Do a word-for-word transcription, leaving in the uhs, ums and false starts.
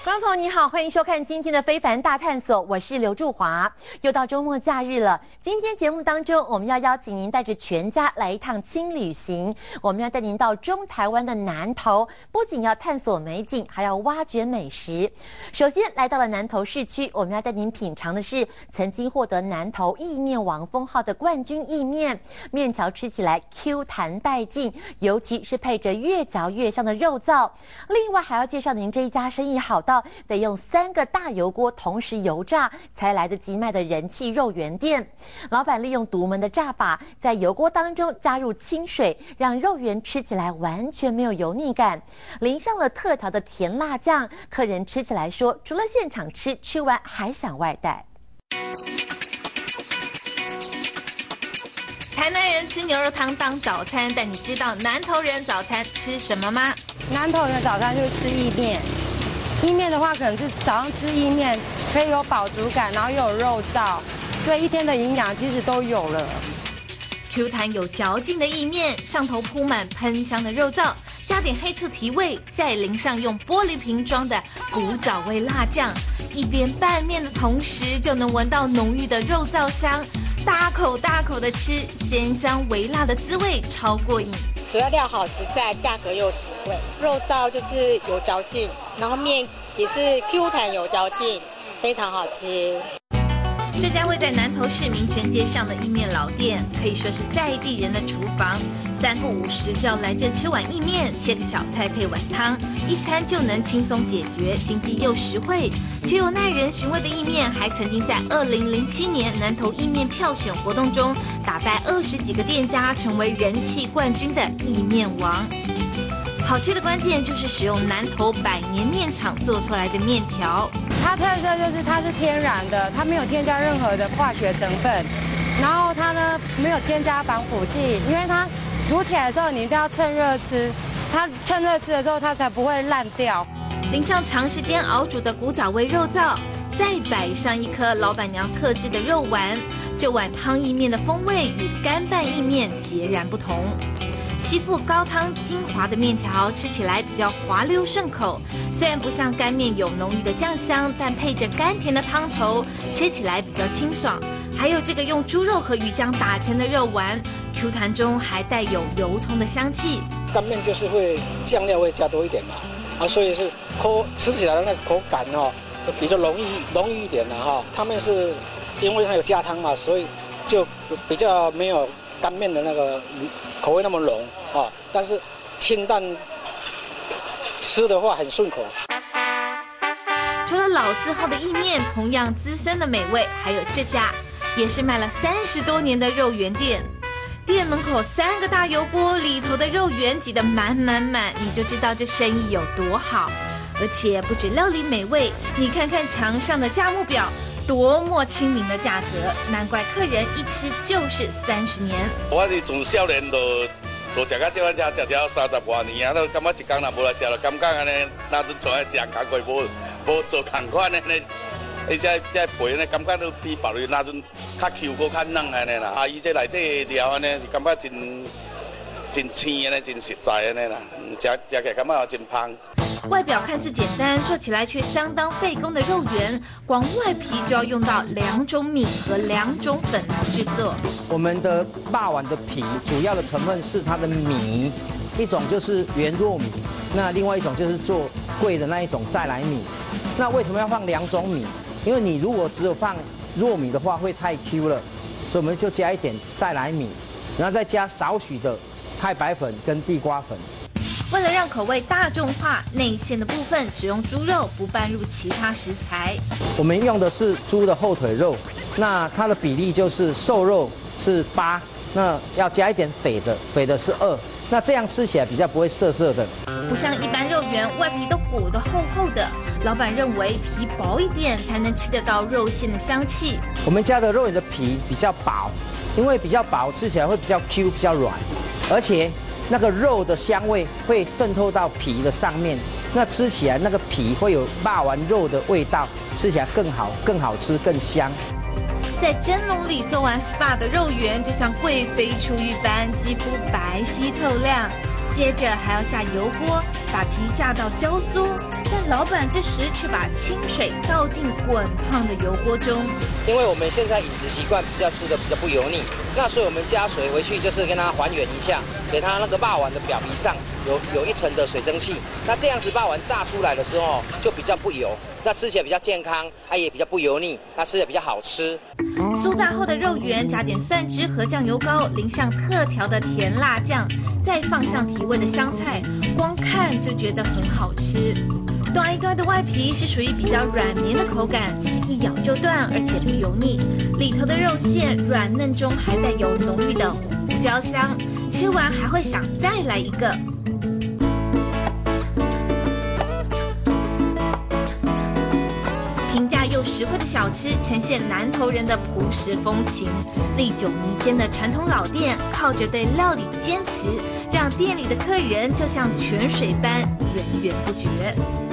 观众朋友你好，欢迎收看今天的《非凡大探索》，我是刘祝华。又到周末假日了，今天节目当中，我们要邀请您带着全家来一趟轻旅行。我们要带您到中台湾的南投，不仅要探索美景，还要挖掘美食。首先来到了南投市区，我们要带您品尝的是曾经获得南投意面王封号的冠军意面，面条吃起来 Q 弹带劲，尤其是配着越嚼越香的肉燥。另外还要介绍您这一家生意好到得用三个大油锅同时油炸才来得及卖的人气肉圆店。老板利用独门的炸法，在油锅当中加入清水，让肉圆吃起来完全没有油腻感，淋上了特调的甜辣酱，客人吃起来说，除了现场吃，吃完还想外带。 台南人吃牛肉汤当早餐，但你知道南投人早餐吃什么吗？ 南投人的早餐就是吃意面。意面的话，可能是早上吃意面，可以有饱足感，然后又有肉燥，所以一天的营养其实都有了。 Q 弹有嚼劲的意面，上头铺满喷香的肉燥，加点黑醋提味，再淋上用玻璃瓶装的古早味辣酱，一边拌面的同时，就能闻到浓郁的肉燥香。大口大口的吃，鲜香微辣的滋味超过瘾。 主要料好实在，价格又实惠。肉燥就是有嚼劲，然后面也是 Q 弹有嚼劲，非常好吃。 这家位在南投市民权街上的意面老店，可以说是在地人的厨房。三不五时就要来这吃碗意面，切个小菜配碗汤，一餐就能轻松解决，经济又实惠。具有耐人寻味的意面，还曾经在二零零七年南投意面票选活动中，打败二十几个店家，成为人气冠军的意面王。好吃的关键就是使用南投百年面厂做出来的面条。 它特色就是它是天然的，它没有添加任何的化学成分，然后它呢没有添加防腐剂，因为它煮起来的时候你一定要趁热吃，它趁热吃的时候它才不会烂掉。 淋上长时间熬煮的古早味肉燥，再摆上一颗老板娘特制的肉丸，这碗汤意面的风味与干拌意面截然不同。吸附高汤精华的面条吃起来比较滑溜顺口，虽然不像干面有浓郁的酱香，但配着甘甜的汤头，吃起来比较清爽。还有这个用猪肉和鱼浆打成的肉丸 ，Q 弹中还带有油葱的香气。 干面就是会酱料会加多一点嘛，啊，所以是口吃起来的那个口感哦，比较容易容易一点的哈。汤面是因为它有加汤嘛，所以就比较没有干面的那个口味那么浓啊，但是清淡吃的话很顺口。 除了老字号的意面，同样资深的美味，还有这家也是卖了三十多年的肉圆店。店门口三个大油锅，里头的肉圆挤得满满满，你就知道这生意有多好。而且不止料理美味，你看看墙上的价目表，多么亲民的价格，难怪客人一吃就是三十年。 我是从少年就就食到这款吃，食食三十多年啊，都感觉一天若无来食，就感觉安尼，那阵出来食工过无无做同款的呢，伊这这肥呢，感觉都比别人那阵较 Q 过较嫩安尼啦。啊，伊这内底的料安尼是感觉真真鲜安尼，真实在安尼啦，食食起来感觉真香。 外表看似简单，做起来却相当费工的肉圆，光外皮就要用到两种米和两种粉来制作。 我们的霸碗的皮主要的成分是它的米，一种就是圆糯米，那另外一种就是做贵的那一种再来米。那为什么要放两种米？因为你如果只有放糯米的话会太 Q 了，所以我们就加一点再来米，然后再加少许的太白粉跟地瓜粉。 为了让口味大众化，内馅的部分只用猪肉，不拌入其他食材。 我们用的是猪的后腿肉，那它的比例就是瘦肉是八，那要加一点肥的，肥的是二，那这样吃起来比较不会涩涩的。 不像一般肉圆，外皮都裹得厚厚的，老板认为皮薄一点才能吃得到肉馅的香气。 我们家的肉圆的皮比较薄，因为比较薄，吃起来会比较 Q， 比较软，而且那个肉的香味会渗透到皮的上面，那吃起来那个皮会有霸完肉的味道，吃起来更好、更好吃、更香。 在蒸笼里做完 S P A 的肉圆，就像贵妃出浴般，肌肤白皙透亮。接着还要下油锅，把皮炸到焦酥， 但老板这时却把清水倒进滚烫的油锅中。 因为我们现在饮食习惯比较吃的比较不油腻，那所以我们加水回去就是跟它还原一下，给它那个肉丸的表皮上有有一层的水蒸气，那这样子肉丸炸出来的时候就比较不油，那吃起来比较健康，它也比较不油腻，那吃起来比较好吃。 酥炸后的肉圆加点蒜汁和酱油膏，淋上特调的甜辣酱，再放上提味的香菜，光看就觉得很好吃。短一端的外皮是属于比较软绵的口感，一咬就断，而且不油腻。里头的肉馅软嫩中还带有浓郁的胡椒香，吃完还会想再来一个。平价又实惠的小吃，呈现南投人的朴实风情。历久弥坚的传统老店，靠着对料理的坚持，让店里的客人就像泉水般源源不绝。